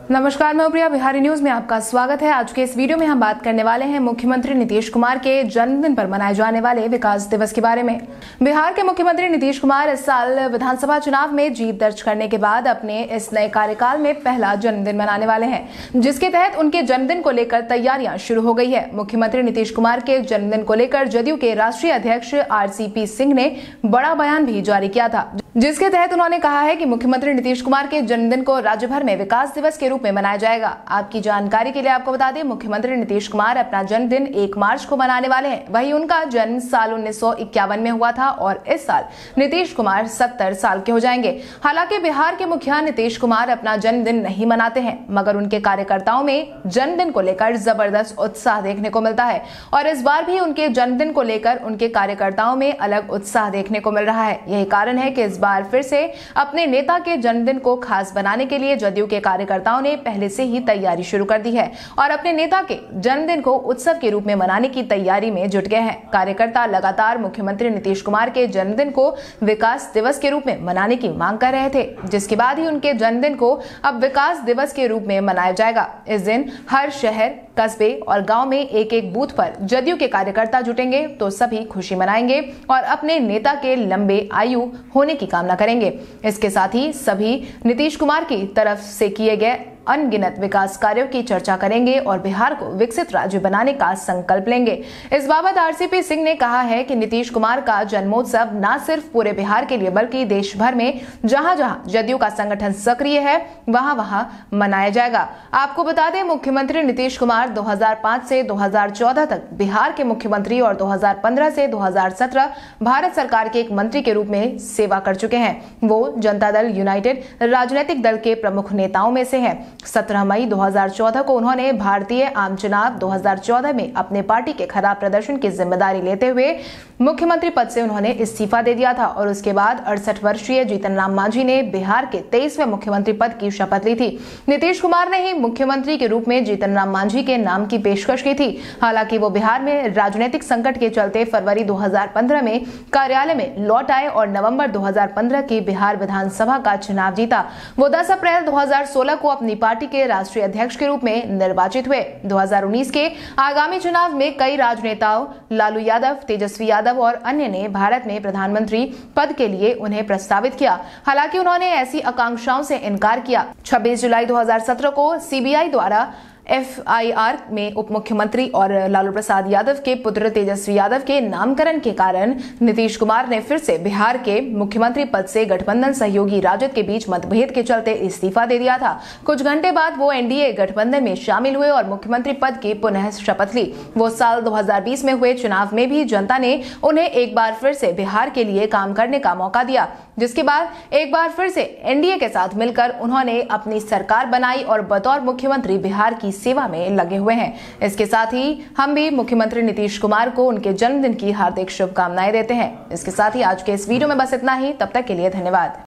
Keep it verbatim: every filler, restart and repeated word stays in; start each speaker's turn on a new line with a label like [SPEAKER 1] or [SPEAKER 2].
[SPEAKER 1] नमस्कार, मैं प्रिया, बिहारी न्यूज में आपका स्वागत है। आज के इस वीडियो में हम बात करने वाले हैं मुख्यमंत्री नीतीश कुमार के जन्मदिन पर मनाए जाने वाले विकास दिवस के बारे में। बिहार के मुख्यमंत्री नीतीश कुमार इस साल विधानसभा चुनाव में जीत दर्ज करने के बाद अपने इस नए कार्यकाल में पहला जन्मदिन मनाने वाले हैं, जिसके तहत उनके जन्मदिन को लेकर तैयारियां शुरू हो गई है। मुख्यमंत्री नीतीश कुमार के जन्मदिन को लेकर जदयू के राष्ट्रीय अध्यक्ष आर सी पी सिंह ने बड़ा बयान भी जारी किया था, जिसके तहत उन्होंने कहा है कि मुख्यमंत्री नीतीश कुमार के जन्मदिन को राज्य भर में विकास दिवस के रूप में मनाया जाएगा। आपकी जानकारी के लिए आपको बता दें, मुख्यमंत्री नीतीश कुमार अपना जन्मदिन एक मार्च को मनाने वाले हैं। वहीं उनका जन्म साल उन्नीस सौ इक्यावन में हुआ था और इस साल नीतीश कुमार सत्तर साल के हो जाएंगे। हालांकि बिहार के मुखिया नीतीश कुमार अपना जन्मदिन नहीं मनाते हैं, मगर उनके कार्यकर्ताओं में जन्मदिन को लेकर जबरदस्त उत्साह देखने को मिलता है और इस बार भी उनके जन्मदिन को लेकर उनके कार्यकर्ताओं में अलग उत्साह देखने को मिल रहा है। यही कारण है कि इस बार फिर से अपने नेता के जन्मदिन को खास बनाने के लिए जदयू के कार्यकर्ताओं ने पहले से ही तैयारी शुरू कर दी है और अपने नेता के जन्मदिन को उत्सव के रूप में मनाने की तैयारी में जुट गए हैं। कार्यकर्ता लगातार मुख्यमंत्री नीतीश कुमार के जन्मदिन को विकास दिवस के रूप में मनाने की मांग कर रहे थे, जिसके बाद ही उनके जन्मदिन को अब विकास दिवस के रूप में मनाया जाएगा। इस दिन हर शहर, कस्बे और गांव में एक एक बूथ पर जदयू के कार्यकर्ता जुटेंगे तो सभी खुशी मनाएंगे और अपने नेता के लंबे आयु होने की कामना करेंगे। इसके साथ ही सभी नीतीश कुमार की तरफ से किए गए अनगिनत विकास कार्यों की चर्चा करेंगे और बिहार को विकसित राज्य बनाने का संकल्प लेंगे। इस बाबत आर सी पी सिंह ने कहा है कि नीतीश कुमार का जन्मोत्सव न सिर्फ पूरे बिहार के लिए बल्कि देश भर में जहां जहां जदयू का संगठन सक्रिय है वहां वहां मनाया जाएगा। आपको बता दें, मुख्यमंत्री नीतीश कुमार दो हज़ार पाँच से दो हज़ार चौदह तक बिहार के मुख्यमंत्री और दो हज़ार पंद्रह से दो हज़ार सत्रह भारत सरकार के एक मंत्री के रूप में सेवा कर चुके हैं। वो जनता दल यूनाइटेड राजनीतिक दल के प्रमुख नेताओं में से हैं। सत्रह मई दो हज़ार चौदह को उन्होंने भारतीय आम चुनाव दो हज़ार चौदह में अपने पार्टी के खराब प्रदर्शन की जिम्मेदारी लेते हुए मुख्यमंत्री पद से उन्होंने इस्तीफा दे दिया था और उसके बाद अड़सठ वर्षीय जीतन राम मांझी ने बिहार के तेईसवें मुख्यमंत्री पद की शपथ ली थी। नीतीश कुमार ने ही मुख्यमंत्री के रूप में जीतन राम मांझी के नाम की पेशकश की थी। हालांकि वो बिहार में राजनीतिक संकट के चलते फरवरी दो हज़ार पंद्रह में कार्यालय में लौट आए और नवंबर दो हज़ार पंद्रह की बिहार विधानसभा का चुनाव जीता। वो दस अप्रैल दो हज़ार सोलह को अपनी पार्टी के राष्ट्रीय अध्यक्ष के रूप में निर्वाचित हुए। दो हज़ार उन्नीस के आगामी चुनाव में कई राजनेताओं लालू यादव, तेजस्वी यादव और अन्य ने भारत में प्रधानमंत्री पद के लिए उन्हें प्रस्तावित किया। हालांकि उन्होंने ऐसी आकांक्षाओं से इनकार किया। छब्बीस जुलाई दो हज़ार सत्रह को सी बी आई द्वारा एफ आई आर में उप मुख्यमंत्री और लालू प्रसाद यादव के पुत्र तेजस्वी यादव के नामकरण के कारण नीतीश कुमार ने फिर से बिहार के मुख्यमंत्री पद से गठबंधन सहयोगी राजद के बीच मतभेद के चलते इस्तीफा दे दिया था। कुछ घंटे बाद वो एन डी ए गठबंधन में शामिल हुए और मुख्यमंत्री पद की पुनः शपथ ली। वो साल दो हज़ार बीस में हुए चुनाव में भी जनता ने उन्हें एक बार फिर से बिहार के लिए काम करने का मौका दिया, जिसके बाद एक बार फिर से एन डी ए के साथ मिलकर उन्होंने अपनी सरकार बनाई और बतौर मुख्यमंत्री बिहार की सेवा में लगे हुए हैं। इसके साथ ही हम भी मुख्यमंत्री नीतीश कुमार को उनके जन्मदिन की हार्दिक शुभकामनाएं देते हैं। इसके साथ ही आज के इस वीडियो में बस इतना ही। तब तक के लिए धन्यवाद।